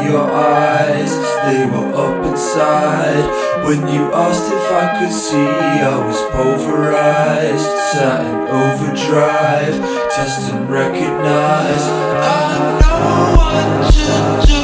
your eyes, they were up inside. When you asked if I could see, I was pulverized. Sat in overdrive, test and recognize. I know what to do.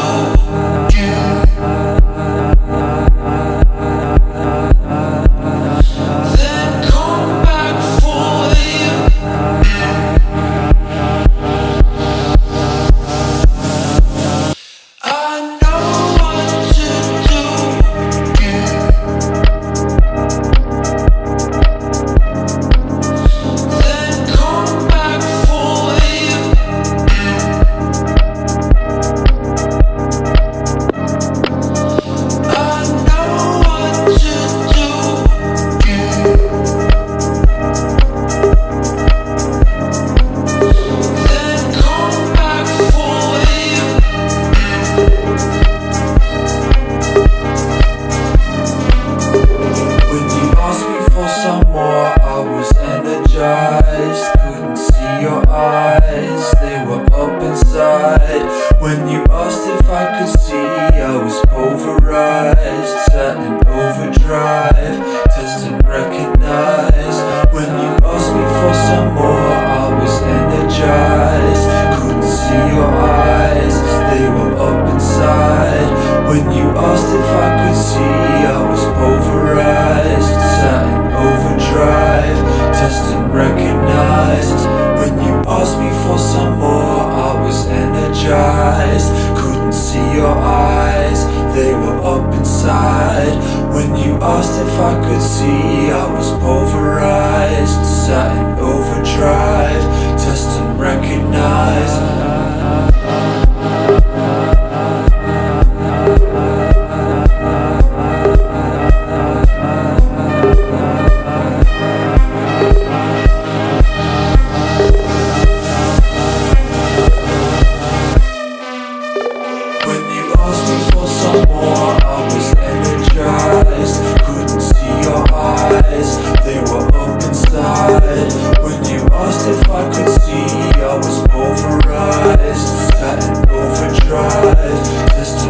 Couldn't see your eyes, they were up inside. When you asked if I could see, I was pulverized. Sat in overdrive, test and recognize. When you asked me for some more, I was energized. Couldn't see your eyes, they were up inside. When you asked if I could see, I was pulverized. Sat in overdrive, test and recognize. When you asked me for some more, I was energized. Couldn't see your eyes, they were up inside. When you asked if I could see, I was pulverized. Sat in overdrive, test and recognize. Couldn't see your eyes, they were up inside. When you asked if I could see, I was pulverized. Sat in overdrive,